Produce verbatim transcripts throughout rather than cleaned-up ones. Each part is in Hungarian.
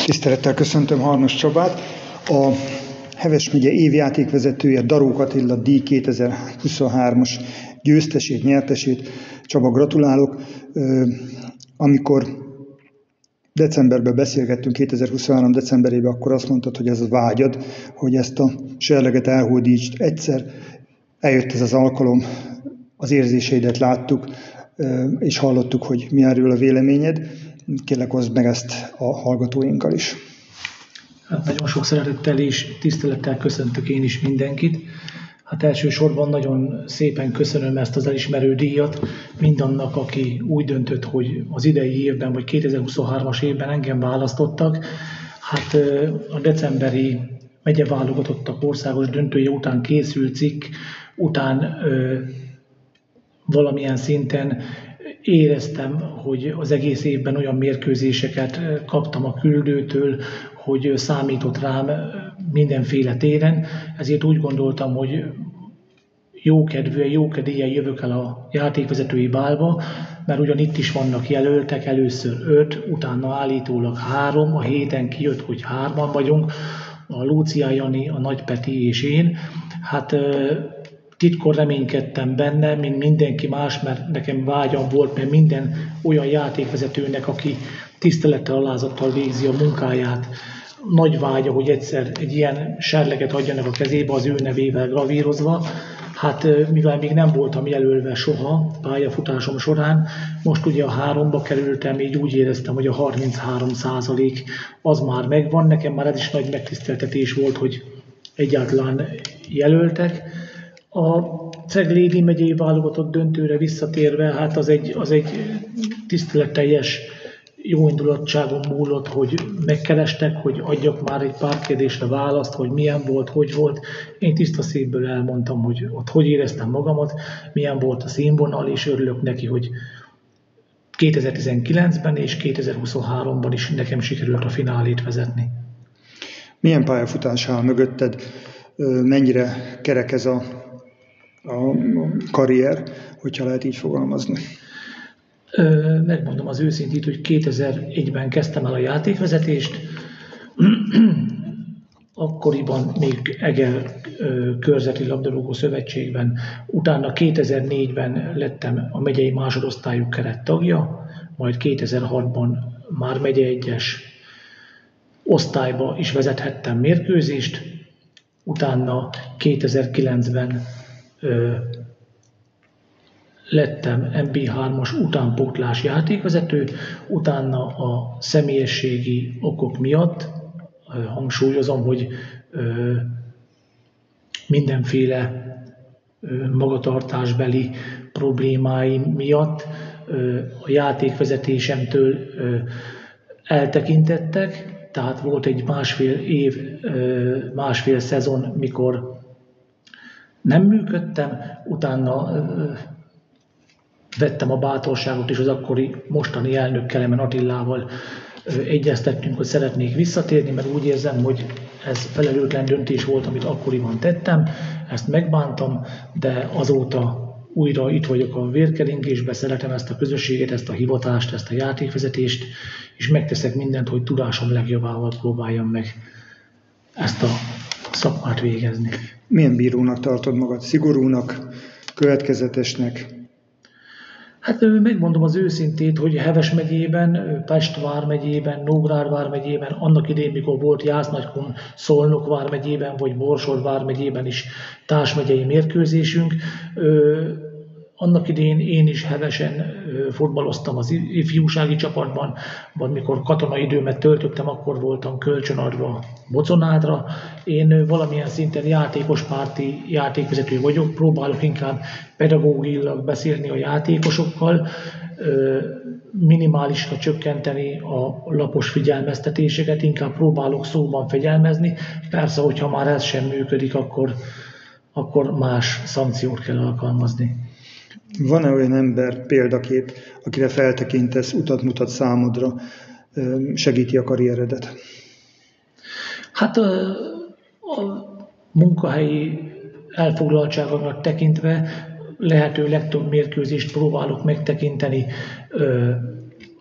Tisztelettel köszöntöm Harnos Csabát, a Heves megye évjátékvezetője, Darók Attila díj kétezer-huszonhármas győztesét, nyertesét. Csaba, gratulálok. Amikor decemberben beszélgettünk, kétezer-huszonhárom decemberében, akkor azt mondtad, hogy ez a vágyad, hogy ezt a serleget elhódítsd. Egyszer eljött ez az alkalom, az érzéseidet láttuk, és hallottuk, hogy mi erről a véleményed. Kérlek, hozd meg ezt a hallgatóinkkal is. Hát nagyon sok szeretettel és tisztelettel köszöntök én is mindenkit. Hát elsősorban nagyon szépen köszönöm ezt az elismerő díjat mindannak, aki úgy döntött, hogy az idei évben, vagy kétezer-huszonhármas évben engem választottak. Hát a decemberi megyeválogatottak országos döntője után készült cikk után valamilyen szinten éreztem, hogy az egész évben olyan mérkőzéseket kaptam a küldőtől, hogy számított rám mindenféle téren, ezért úgy gondoltam, hogy jókedvűen, jókedélyen jövök el a játékvezetői bálba, mert ugyan itt is vannak jelöltek, először öt, utána állítólag három, a héten kijött, hogy hárman vagyunk, a Lúcia Jani, a Nagy Peti és én. Hát titkon reménykedtem benne, mint mindenki más, mert nekem vágyam volt, mert minden olyan játékvezetőnek, aki tisztelettel, alázattal végzi a munkáját, nagy vágya, hogy egyszer egy ilyen serleget adjanak a kezébe az ő nevével gravírozva. Hát mivel még nem voltam jelölve soha pályafutásom során, most ugye a háromba kerültem, így úgy éreztem, hogy a harminchárom százalék az már megvan. Nekem már ez is nagy megtiszteltetés volt, hogy egyáltalán jelöltek. A Ceglédi megyei válogatott döntőre visszatérve, hát az egy, az egy tiszteletteljes jóindulatságon múlott, hogy megkerestek, hogy adjak már egy pár kérdésre választ, hogy milyen volt, hogy volt. Én tiszta szívből elmondtam, hogy ott hogy éreztem magamat, milyen volt a színvonal, és örülök neki, hogy kétezer-tizenkilencben és kétezer-huszonháromban is nekem sikerült a finálét vezetni. Milyen pályafutás áll mögötted? Mennyire kerek ez a, a karrier, hogyha lehet így fogalmazni? Megmondom az őszintét, hogy kétezer-egyben kezdtem el a játékvezetést, akkoriban még Eger Körzeti Labdarúgó Szövetségben, utána kétezer-négyben lettem a megyei másodosztályú keret tagja, majd kétezer-hatban már megye egyes osztályba is vezethettem mérkőzést, utána kétezer-kilencben lettem em bé hármas utánpótlás játékvezető, utána a személyességi okok miatt, hangsúlyozom, hogy mindenféle magatartásbeli problémáim miatt a játékvezetésemtől eltekintettek, tehát volt egy másfél év, másfél szezon, mikor nem működtem, utána vettem a bátorságot, és az akkori mostani elnök Kelemen Attilával egyeztettünk, hogy szeretnék visszatérni, mert úgy érzem, hogy ez felelőtlen döntés volt, amit akkoriban tettem, ezt megbántam, de azóta újra itt vagyok a vérkeringésben, szeretem ezt a közösséget, ezt a hivatást, ezt a játékvezetést, és megteszek mindent, hogy tudásom legjobbával próbáljam meg ezt a szakmát végezni. Milyen bírónak tartod magad? Szigorúnak, következetesnek? Hát megmondom az őszintét, hogy Heves megyében, Pest vármegyében, Nógrád vármegyében, annak idején, mikor volt Jásznagykun, Szolnok vármegyében, vagy Borsod vármegyében is társmegyei mérkőzésünk. Annak idején én is hevesen fotballoztam az ifjúsági csapatban, vagy mikor katonai időmet töltöttem, akkor voltam kölcsönadva Boconádra. Én valamilyen szinten játékospárti játékvezető vagyok, próbálok inkább pedagógiailag beszélni a játékosokkal, minimálisra csökkenteni a lapos figyelmeztetéseket, inkább próbálok szóban fegyelmezni. Persze, hogyha már ez sem működik, akkor, akkor más szankciót kell alkalmazni. Van-e olyan ember, példakép, akire feltekintesz, utat mutat számodra, segíti a karrieredet? Hát a, a munkahelyi elfoglaltságomat tekintve lehető legtöbb mérkőzést próbálok megtekinteni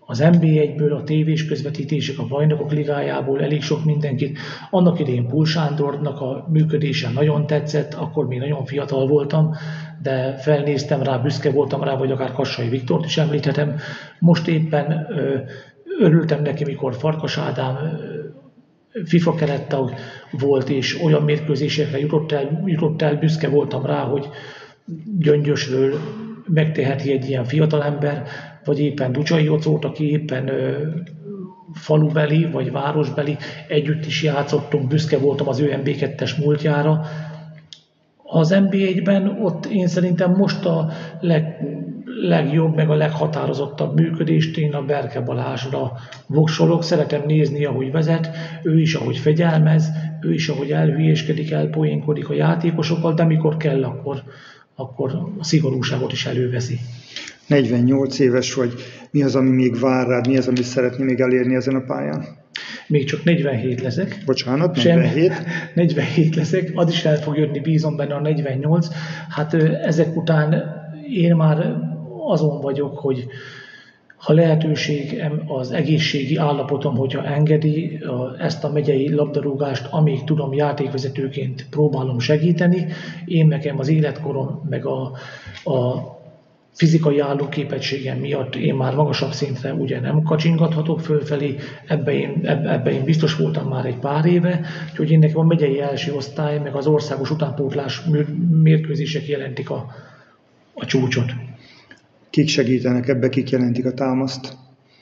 az en bé egyből, a tévés közvetítések, a Bajnokok Ligájából elég sok mindenkit. Annak idején Pul Sándornak a működése nagyon tetszett, akkor még nagyon fiatal voltam, de felnéztem rá, büszke voltam rá, vagy akár Kassai Viktort is említhetem. Most éppen ö, örültem neki, mikor Farkas Ádám FIFA kerettag volt, és olyan mérkőzésekre jutott el, jutott el, büszke voltam rá, hogy Gyöngyösről megteheti egy ilyen fiatalember, vagy éppen Ducsai Jocót, aki éppen ö, falubeli, vagy városbeli, együtt is játszottunk, büszke voltam az ő en bé kettes múltjára. Az en bé egyben ott én szerintem most a leg, legjobb, meg a leghatározottabb működést én a Berke Balázsra voksolok. Szeretem nézni, ahogy vezet, ő is, ahogy fegyelmez, ő is, ahogy elhülyéskedik, elpoénkodik a játékosokkal, de mikor kell, akkor, akkor a szigorúságot is előveszi. negyvennyolc éves vagy, mi az, ami még vár rád, mi az, amit szeretné még elérni ezen a pályán? Még csak negyvenhét leszek. Bocsánat, negyvenhét. Sem, negyvenhét leszek, az is el fog jönni, bízom benne a negyvennyolc. Hát ezek után én már azon vagyok, hogy ha lehetőségem, az egészségi állapotom, hogyha engedi, ezt a megyei labdarúgást, amíg tudom, játékvezetőként próbálom segíteni. Én nekem az életkorom, meg a, a fizikai állóképességem miatt én már magasabb szintre ugye nem kacsingathatok fölfelé, ebbe én, ebbe én biztos voltam már egy pár éve, úgyhogy én nekem a megyei első osztály, meg az országos utánpótlás mérkőzések jelentik a, a csúcsot. Kik segítenek ebbe, kik jelentik a támaszt?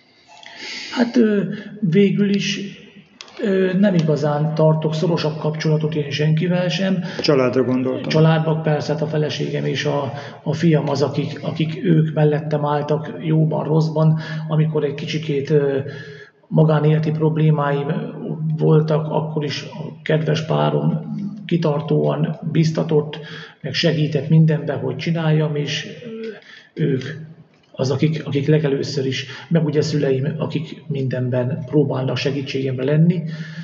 Hát végül is nem igazán tartok szorosabb kapcsolatot én senkivel sem. Családra gondoltam. Családban persze, hát a feleségem és a, a fiam az, akik, akik ők mellettem álltak jóban, rosszban, amikor egy kicsikét magánéleti problémáim voltak, akkor is a kedves párom kitartóan biztatott, meg segített mindenben, hogy csináljam, és ők az, akik, akik legelőször is, meg ugye szüleim, akik mindenben próbálnak segítségemre lenni.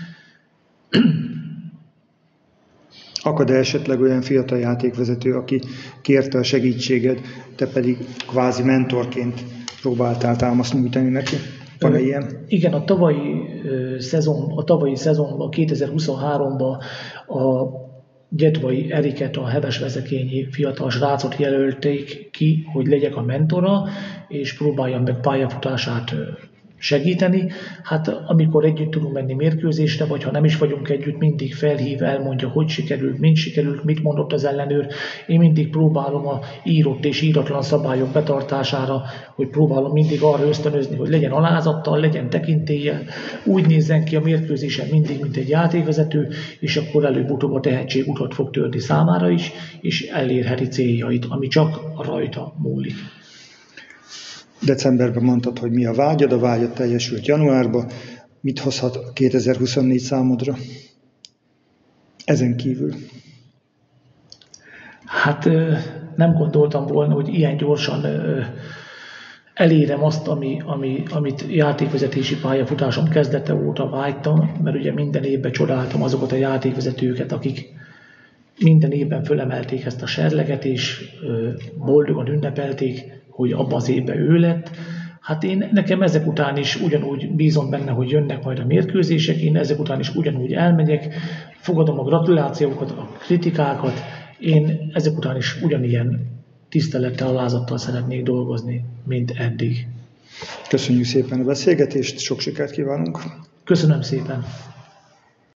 Akad-e esetleg olyan fiatal játékvezető, aki kérte a segítséged, te pedig kvázi mentorként próbáltál támaszt nyújtani neki? Van-e ilyen? Igen, a tavalyi szezon, a tavalyi szezonban, kétezer-huszonháromban a Gyetvai Eriket, a hevesvezekényi fiatal srácot jelölték ki, hogy legyek a mentora, és próbáljam meg pályafutását segíteni. Hát amikor együtt tudunk menni mérkőzésre, vagy ha nem is vagyunk együtt, mindig felhív, elmondja, hogy sikerült, mint sikerült, mit mondott az ellenőr. Én mindig próbálom a írott és íratlan szabályok betartására, hogy próbálom mindig arra ösztönözni, hogy legyen alázattal, legyen tekintéllyel, úgy nézzen ki a mérkőzésen mindig, mint egy játékvezető, és akkor előbb-utóbb a tehetség utat fog törni számára is, és elérheti céljait, ami csak rajta múlik. Decemberben mondtad, hogy mi a vágyad, a vágyad teljesült januárban. Mit hozhat kétezer-huszonnégy számodra? Ezen kívül. Hát nem gondoltam volna, hogy ilyen gyorsan elérem azt, ami, ami, amit játékvezetési pályafutásom kezdete óta vágytam, mert ugye minden évben csodáltam azokat a játékvezetőket, akik minden évben fölemelték ezt a serleget, és boldogan ünnepelték, hogy abban az évben ő lett. Hát én, nekem ezek után is ugyanúgy bízom benne, hogy jönnek majd a mérkőzések, én ezek után is ugyanúgy elmegyek, fogadom a gratulációkat, a kritikákat, én ezek után is ugyanilyen tisztelettel, alázattal szeretnék dolgozni, mint eddig. Köszönjük szépen a beszélgetést, sok sikert kívánunk! Köszönöm szépen!